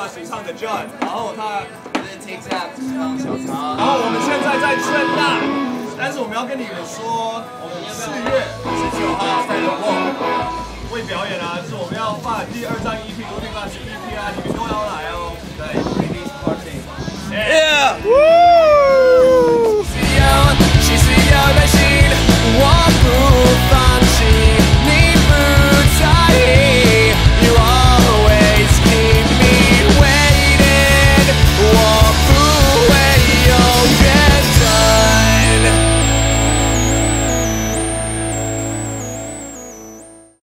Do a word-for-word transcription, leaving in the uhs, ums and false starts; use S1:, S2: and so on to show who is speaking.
S1: Josh 唱的 John， 然后他
S2: 是 TikTok 唱小曹，
S1: 然后我们现在在正大，但是我们要跟你们说，我们四月十九号在 The Wall 会表演啊，就是我们要办第二张 E P， 罗定发是 E P 啊，你们都要来。